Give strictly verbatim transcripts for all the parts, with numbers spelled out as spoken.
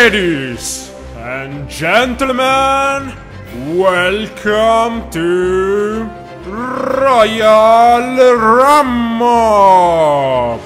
Ladies and gentlemen, welcome to Royal Rummob!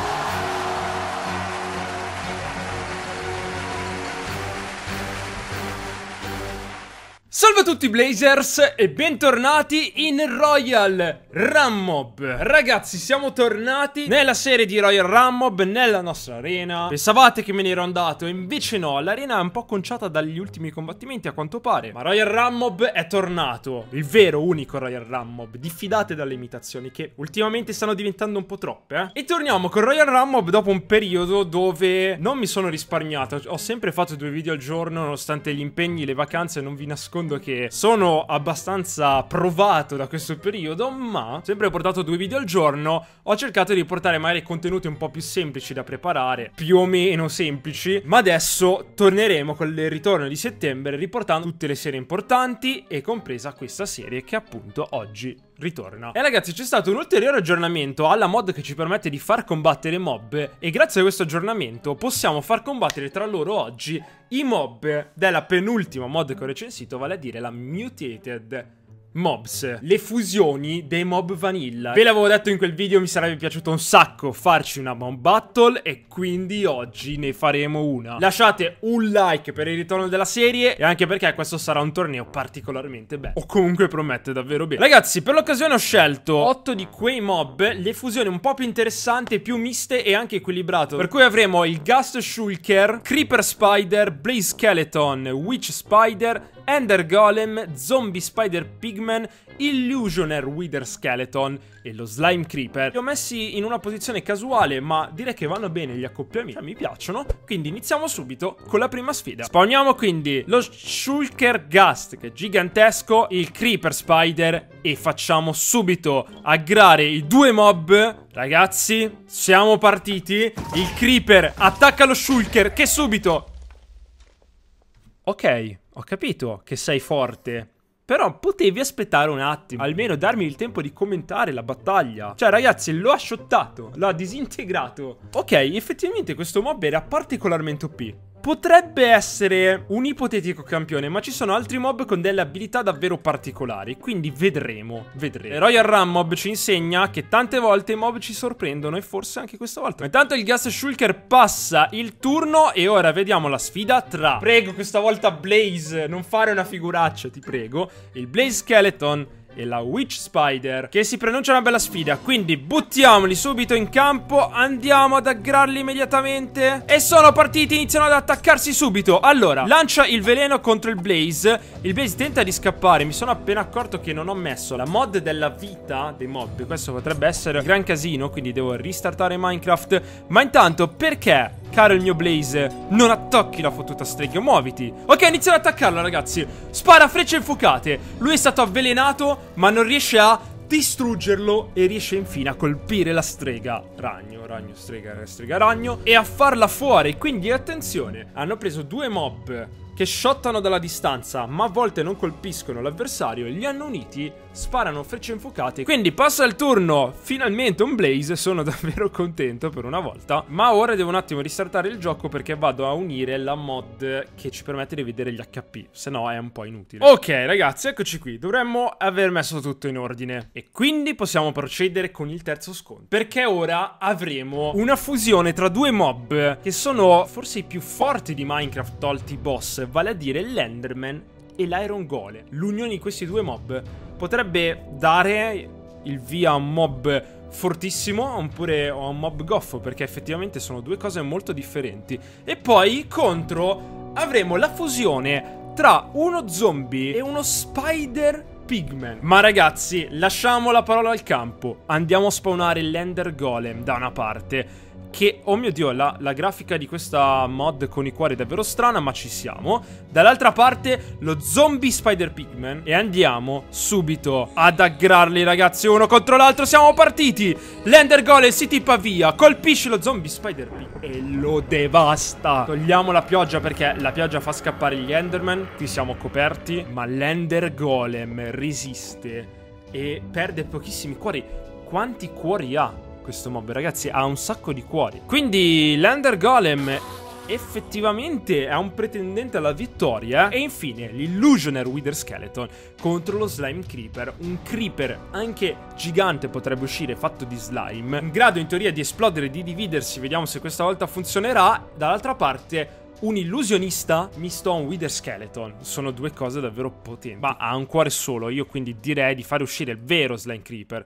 Salve a tutti Blazers e bentornati in Royal Rummob. Ragazzi, siamo tornati nella serie di Royal Rummob, nella nostra arena. Pensavate che me ne ero andato, invece no, l'arena è un po' conciata dagli ultimi combattimenti a quanto pare. Ma Royal Rummob è tornato, il vero, unico Royal Rummob. Diffidate dalle imitazioni che ultimamente stanno diventando un po' troppe, eh. E torniamo con Royal Rummob dopo un periodo dove non mi sono risparmiato. Ho sempre fatto due video al giorno nonostante gli impegni, le vacanze. Non vi nascondo che sono abbastanza provato da questo periodo, ma sempre ho portato due video al giorno. Ho cercato di portare magari contenuti un po' più semplici da preparare, più o meno semplici, ma adesso torneremo con il ritorno di settembre riportando tutte le serie importanti e compresa questa serie che appunto oggi ritorna. E ragazzi, c'è stato un ulteriore aggiornamento alla mod che ci permette di far combattere mob, e grazie a questo aggiornamento possiamo far combattere tra loro oggi i mob della penultima mod che ho recensito, vale a dire la Mutated Mobs, le fusioni dei mob vanilla. Ve l'avevo detto in quel video, mi sarebbe piaciuto un sacco farci una mob battle e quindi oggi ne faremo una. Lasciate un like per il ritorno della serie e anche perché questo sarà un torneo particolarmente bello, o comunque promette davvero bene. Ragazzi, per l'occasione ho scelto otto di quei mob, le fusioni un po' più interessanti, più miste e anche equilibrato, per cui avremo il Ghast Shulker, Creeper Spider, Blaze Skeleton, Witch Spider, Ender Golem, Zombie Spider Pigman, Illusioner Wither Skeleton e lo Slime Creeper. Li ho messi in una posizione casuale, ma direi che vanno bene gli accoppiamenti, mi piacciono. Quindi iniziamo subito con la prima sfida. Spawniamo quindi lo Shulker Ghast, che è gigantesco, il Creeper Spider, e facciamo subito aggrare i due mob. Ragazzi, siamo partiti. Il Creeper attacca lo Shulker, che subito... Ok, ho capito che sei forte, però potevi aspettare un attimo, almeno darmi il tempo di commentare la battaglia. Cioè ragazzi, l'ho asciottato, l'ho disintegrato. Ok, effettivamente questo mob era particolarmente O P. Potrebbe essere un ipotetico campione, ma ci sono altri mob con delle abilità davvero particolari, quindi vedremo, vedremo. Royal Rummob ci insegna che tante volte i mob ci sorprendono, e forse anche questa volta. Intanto il Ghast Shulker passa il turno e ora vediamo la sfida tra... Prego, questa volta Blaze, non fare una figuraccia, ti prego. Il Blaze Skeleton e la Witch Spider, che si pronuncia una bella sfida. Quindi buttiamoli subito in campo, andiamo ad aggrarli immediatamente. E sono partiti, iniziano ad attaccarsi subito. Allora, lancia il veleno contro il Blaze. Il Blaze tenta di scappare. Mi sono appena accorto che non ho messo la mod della vita dei mob. Questo potrebbe essere un gran casino, quindi devo ristartare Minecraft. Ma intanto, perché, caro il mio Blaze, non attacchi la fottuta strega? Muoviti. Ok, iniziano ad attaccarlo, ragazzi. Spara frecce infuocate. Lui è stato avvelenato, ma non riesce a distruggerlo e riesce infine a colpire la strega ragno, ragno, strega, strega, ragno, e a farla fuori. Quindi attenzione, hanno preso due mob che shottano dalla distanza, ma a volte non colpiscono l'avversario, li hanno uniti, sparano frecce infuocate. Quindi passa il turno, finalmente un Blaze, sono davvero contento per una volta. Ma ora devo un attimo ristartare il gioco perché vado a unire la mod che ci permette di vedere gli H P, se no è un po' inutile. Ok ragazzi, eccoci qui, dovremmo aver messo tutto in ordine e quindi possiamo procedere con il terzo scontro, perché ora avremo una fusione tra due mob che sono forse i più forti di Minecraft tolti i boss, vale a dire l'Enderman e l'Iron Golem. L'unione di questi due mob potrebbe dare il via a un mob fortissimo oppure a un mob goffo, perché effettivamente sono due cose molto differenti. E poi contro avremo la fusione tra uno zombie e uno Spider Pigman. Ma ragazzi, lasciamo la parola al campo, andiamo a spawnare l'Ender Golem da una parte, che, oh mio Dio, la, la grafica di questa mod con i cuori è davvero strana, ma ci siamo. Dall'altra parte lo Zombie Spider Pigman, e andiamo subito ad aggrarli, ragazzi, uno contro l'altro. Siamo partiti. L'Ender Golem si tippa via, colpisce lo Zombie Spider Pigman e lo devasta. Togliamo la pioggia perché la pioggia fa scappare gli Enderman. Qui siamo coperti, ma l'Ender Golem resiste e perde pochissimi cuori. Quanti cuori ha questo mob, ragazzi? Ha un sacco di cuori. Quindi l'Ender Golem effettivamente è un pretendente alla vittoria. E infine l'Illusioner Wither Skeleton contro lo Slime Creeper. Un Creeper anche gigante potrebbe uscire, fatto di slime, in grado in teoria di esplodere e di dividersi. Vediamo se questa volta funzionerà. Dall'altra parte un illusionista misto a un Wither Skeleton. Sono due cose davvero potenti. Ma ha un cuore solo, io quindi direi di fare uscire il vero Slime Creeper.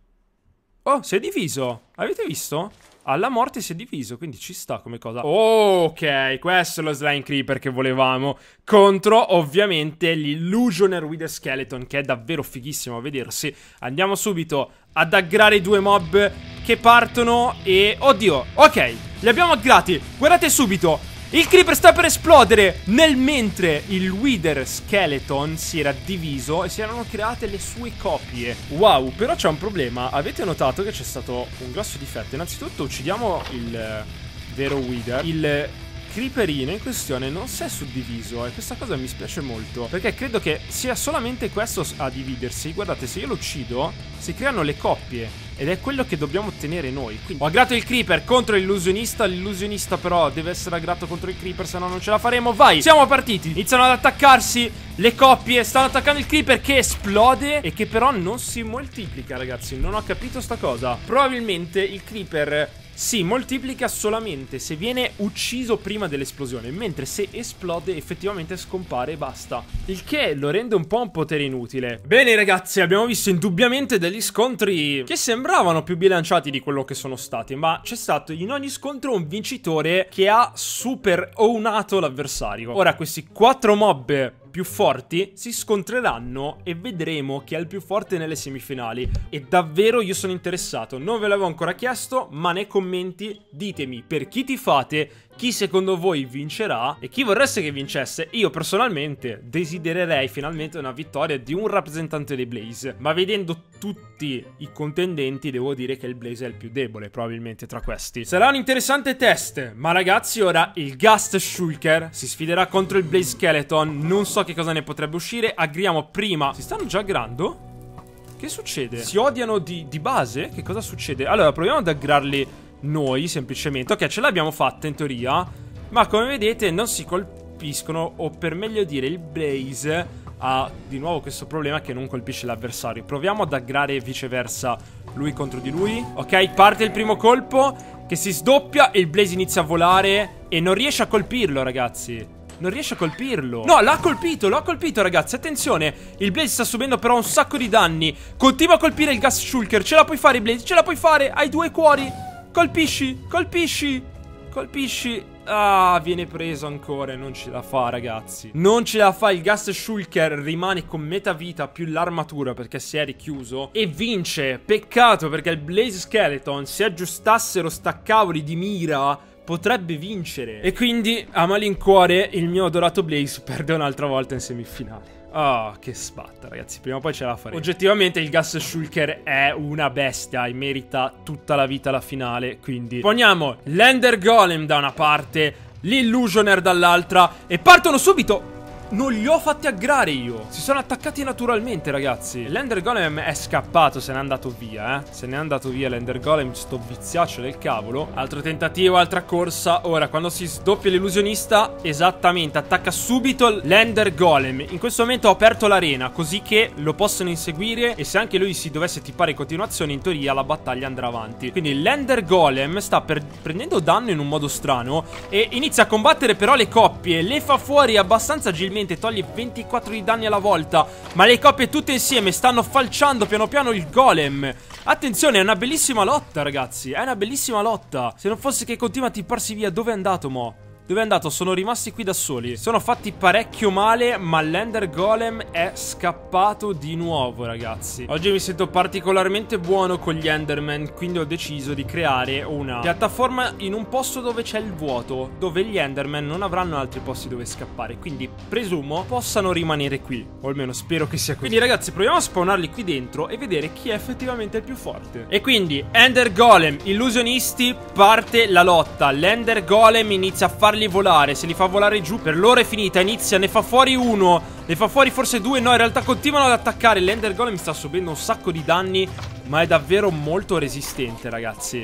Oh, si è diviso. Avete visto? Alla morte si è diviso, quindi ci sta come cosa. Oh, ok, questo è lo Slime Creeper che volevamo. Contro, ovviamente, l'Illusioner Wither Skeleton, che è davvero fighissimo a vedersi. Andiamo subito ad aggrare i due mob che partono e... Oddio, ok, li abbiamo aggrati. Guardate subito. Il Creeper sta per esplodere, nel mentre il Wither Skeleton si era diviso e si erano create le sue copie. Wow, però c'è un problema. Avete notato che c'è stato un grosso difetto. Innanzitutto uccidiamo il eh, vero Wither. Il Creeperino in questione non si è suddiviso e questa cosa mi spiace molto, perché credo che sia solamente questo a dividersi. Guardate, se io lo uccido si creano le coppie ed è quello che dobbiamo ottenere noi. Quindi ho aggrato il Creeper contro l'illusionista. L'illusionista però deve essere aggrato contro il Creeper, se no non ce la faremo. Vai, siamo partiti. Iniziano ad attaccarsi le coppie. Stanno attaccando il Creeper che esplode e che però non si moltiplica, ragazzi. Non ho capito sta cosa. Probabilmente il Creeper si moltiplica solamente se viene ucciso prima dell'esplosione, mentre se esplode effettivamente scompare e basta. Il che lo rende un po' un potere inutile. Bene ragazzi, abbiamo visto indubbiamente degli scontri che sembravano più bilanciati di quello che sono stati, ma c'è stato in ogni scontro un vincitore che ha super ownato l'avversario. Ora questi quattro mob più forti si scontreranno e vedremo chi è il più forte nelle semifinali. E davvero io sono interessato. Non ve l'avevo ancora chiesto, ma nei commenti ditemi per chi tifate, chi secondo voi vincerà e chi vorreste che vincesse. Io personalmente desidererei finalmente una vittoria di un rappresentante dei Blaze, ma vedendo tutti i contendenti devo dire che il Blaze è il più debole probabilmente tra questi. Sarà un interessante test, ma ragazzi ora il Ghast Shulker si sfiderà contro il Blaze Skeleton. Non so che cosa ne potrebbe uscire. Aggriamo prima. Si stanno già aggrando? Che succede? Si odiano di, di base? Che cosa succede? Allora proviamo ad aggrarli noi semplicemente. Ok, ce l'abbiamo fatta in teoria, ma come vedete non si colpiscono, o per meglio dire il Blaze ha di nuovo questo problema che non colpisce l'avversario. Proviamo ad aggrare viceversa lui contro di lui. Ok, parte il primo colpo che si sdoppia e il Blaze inizia a volare e non riesce a colpirlo, ragazzi. Non riesce a colpirlo. No, l'ha colpito, l'ha colpito, ragazzi. Attenzione, il Blaze sta subendo però un sacco di danni. Continua a colpire il Ghast Shulker. Ce la puoi fare, Blaze, ce la puoi fare. Hai due cuori. Colpisci, colpisci, colpisci. Ah, viene preso ancora e non ce la fa, ragazzi. Non ce la fa, il Ghast Shulker rimane con metà vita più l'armatura perché si è richiuso e vince. Peccato, perché il Blaze Skeleton, se aggiustassero sta cavoli di mira, potrebbe vincere. E quindi, a malincuore, il mio adorato Blaze perde un'altra volta in semifinale. Oh, che sbatta, ragazzi. Prima o poi ce la faremo. Oggettivamente il Ghast Shulker è una bestia e merita tutta la vita alla finale. Quindi poniamo l'Ender Golem da una parte, l'Illusioner dall'altra e partono subito. Non li ho fatti aggrare io. Si sono attaccati naturalmente, ragazzi. L'Ender Golem è scappato, se n'è andato via, eh. Se n'è andato via l'Ender Golem, sto viziaccio del cavolo. Altro tentativo, altra corsa. Ora, quando si sdoppia l'illusionista, esattamente, attacca subito l'Ender Golem. In questo momento ho aperto l'arena, così che lo possono inseguire. E se anche lui si dovesse tippare in continuazione, in teoria la battaglia andrà avanti. Quindi l'Ender Golem sta per prendendo danno in un modo strano e inizia a combattere però le coppie. Le fa fuori abbastanza agilmente, toglie ventiquattro di danni alla volta, ma le coppie tutte insieme stanno falciando piano piano il golem. Attenzione, è una bellissima lotta, ragazzi. È una bellissima lotta. Se non fosse che continua a tipparsi via. Dove è andato, mo? Dove è andato? Sono rimasti qui da soli. Sono fatti parecchio male, ma l'Ender Golem è scappato di nuovo, ragazzi. Oggi mi sento particolarmente buono con gli Enderman, quindi ho deciso di creare una piattaforma in un posto dove c'è il vuoto, dove gli Enderman non avranno altri posti dove scappare. Quindi presumo possano rimanere qui, o almeno spero che sia così. Quindi ragazzi, proviamo a spawnarli qui dentro e vedere chi è effettivamente il più forte. E quindi Ender Golem, illusionisti, parte la lotta. L'Ender Golem inizia a fare volare, se li fa volare giù per loro è finita. Inizia, ne fa fuori uno, ne fa fuori forse due. No, in realtà continuano ad attaccare. L'Ender Golem sta subendo un sacco di danni, ma è davvero molto resistente, ragazzi.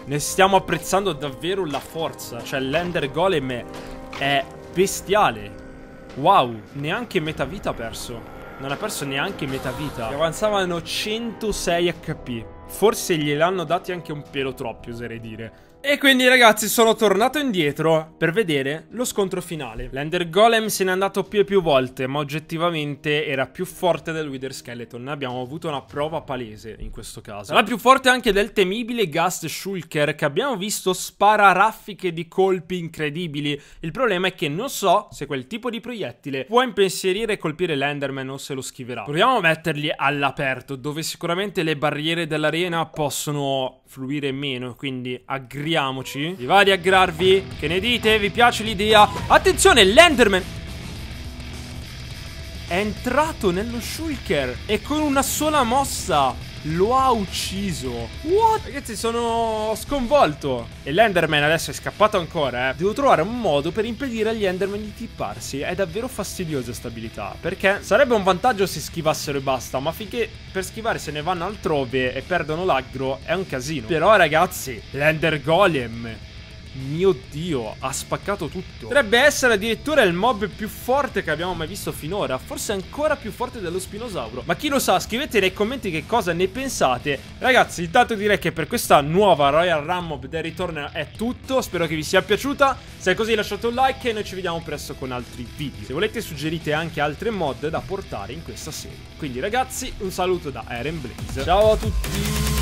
Ne stiamo apprezzando davvero la forza. Cioè l'Ender Golem è bestiale. Wow, neanche metà vita ha perso. Non ha perso neanche metà vita. Avanzavano centosei H P. Forse gliel'hanno dati anche un pelo troppi, oserei dire. E quindi ragazzi sono tornato indietro per vedere lo scontro finale. L'Ender Golem se n'è andato più e più volte, ma oggettivamente era più forte del Wither Skeleton. Abbiamo avuto una prova palese in questo caso. Era più forte anche del temibile Ghast Shulker, che abbiamo visto spara raffiche di colpi incredibili. Il problema è che non so se quel tipo di proiettile può impensierire e colpire l'Enderman o se lo schiverà. Proviamo a metterli all'aperto, dove sicuramente le barriere dell'arena possono fluire meno, quindi aggriamo. Vi va di aggrarvi? Che ne dite? Vi piace l'idea? Attenzione, l'Enderman è entrato nello Shulker e con una sola mossa lo ha ucciso. What? Ragazzi, sono sconvolto. E l'Enderman adesso è scappato ancora, eh. Devo trovare un modo per impedire agli Enderman di tipparsi. È davvero fastidiosa sta abilità, perché sarebbe un vantaggio se schivassero e basta, ma finché per schivare se ne vanno altrove e perdono l'aggro è un casino. Però ragazzi, l'Ender Golem, mio Dio, ha spaccato tutto. Potrebbe essere addirittura il mob più forte che abbiamo mai visto finora. Forse ancora più forte dello Spinosauro. Ma chi lo sa, scrivete nei commenti che cosa ne pensate. Ragazzi, intanto direi che per questa nuova Royal Rummob del ritorno è tutto. Spero che vi sia piaciuta. Se è così lasciate un like e noi ci vediamo presto con altri video. Se volete suggerite anche altre mod da portare in questa serie. Quindi ragazzi, un saluto da Eren Blaze. Ciao a tutti.